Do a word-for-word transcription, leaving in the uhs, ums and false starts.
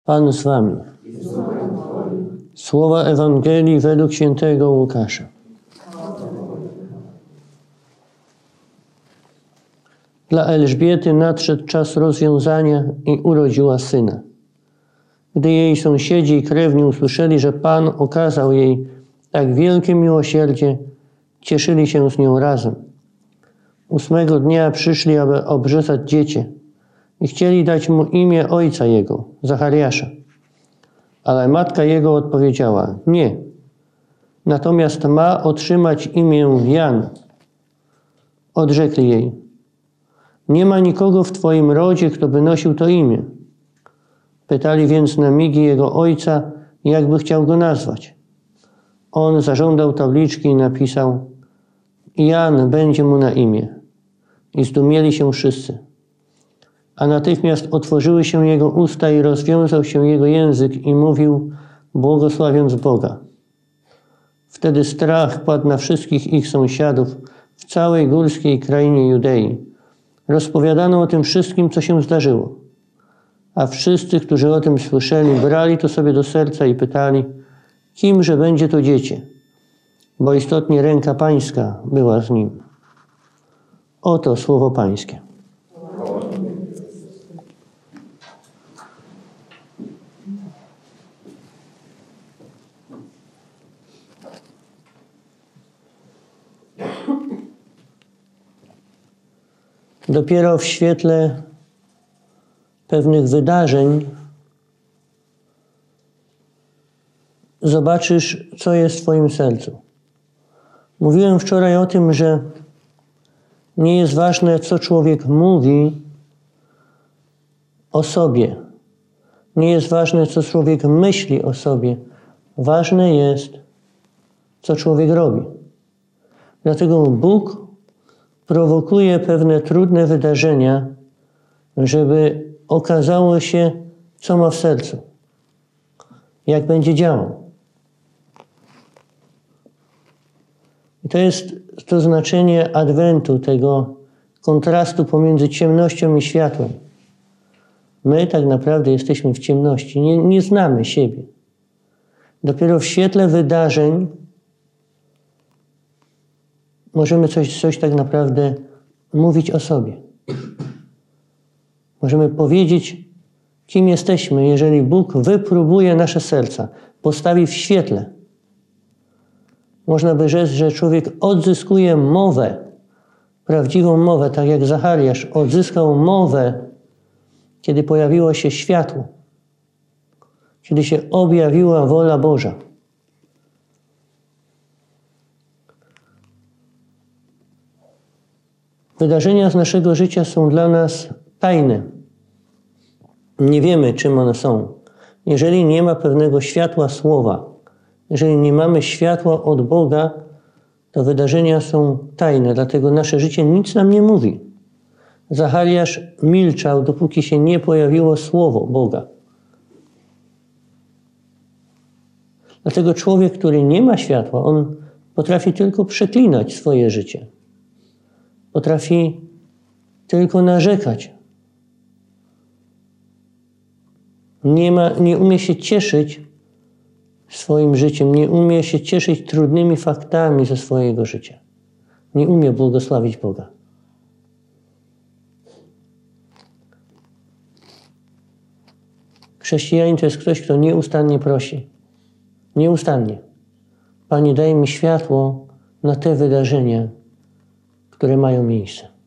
Pan z wami. Słowa Ewangelii według świętego Łukasza. Dla Elżbiety nadszedł czas rozwiązania i urodziła syna. Gdy jej sąsiedzi i krewni usłyszeli, że Pan okazał jej tak wielkie miłosierdzie, cieszyli się z nią razem. Ósmego dnia przyszli, aby obrzezać dziecię i chcieli dać mu imię ojca jego, Zachariasza. Ale matka jego odpowiedziała: nie, natomiast ma otrzymać imię Jan. Odrzekli jej: nie ma nikogo w twoim rodzie, kto by nosił to imię. Pytali więc na migi jego ojca, jakby chciał go nazwać. On zażądał tabliczki i napisał: Jan będzie mu na imię. I zdumieli się wszyscy. A natychmiast otworzyły się jego usta i rozwiązał się jego język i mówił, błogosławiąc Boga. Wtedy strach padł na wszystkich ich sąsiadów w całej górskiej krainie Judei. Rozpowiadano o tym wszystkim, co się zdarzyło. A wszyscy, którzy o tym słyszeli, brali to sobie do serca i pytali, kimże będzie to dziecię, bo istotnie ręka Pańska była z nim. Oto słowo Pańskie. Dopiero w świetle pewnych wydarzeń zobaczysz, co jest w twoim sercu. Mówiłem wczoraj o tym, że nie jest ważne, co człowiek mówi o sobie. Nie jest ważne, co człowiek myśli o sobie. Ważne jest, co człowiek robi. Dlatego Bóg prowokuje pewne trudne wydarzenia, żeby okazało się, co ma w sercu. Jak będzie działał. I to jest to znaczenie adwentu, tego kontrastu pomiędzy ciemnością i światłem. My tak naprawdę jesteśmy w ciemności, nie, nie znamy siebie. Dopiero w świetle wydarzeń możemy coś, coś tak naprawdę mówić o sobie. Możemy powiedzieć, kim jesteśmy, jeżeli Bóg wypróbuje nasze serca, postawi w świetle. Można by rzec, że człowiek odzyskuje mowę, prawdziwą mowę, tak jak Zachariasz odzyskał mowę, kiedy pojawiło się światło, kiedy się objawiła wola Boża. Wydarzenia z naszego życia są dla nas tajne. Nie wiemy, czym one są. Jeżeli nie ma pewnego światła słowa, jeżeli nie mamy światła od Boga, to wydarzenia są tajne, dlatego nasze życie nic nam nie mówi. Zachariasz milczał, dopóki się nie pojawiło słowo Boga. Dlatego człowiek, który nie ma światła, on potrafi tylko przeklinać swoje życie. Potrafi tylko narzekać. Nie ma, nie umie się cieszyć swoim życiem, nie umie się cieszyć trudnymi faktami ze swojego życia. Nie umie błogosławić Boga. Chrześcijanin to jest ktoś, kto nieustannie prosi. Nieustannie. Panie, daj mi światło na te wydarzenia, które mają miejsce.